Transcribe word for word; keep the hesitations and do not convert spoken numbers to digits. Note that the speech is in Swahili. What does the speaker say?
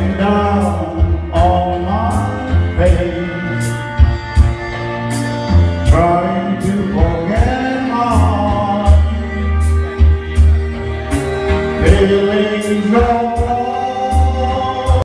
falling down on my face, trying to forget my feelings.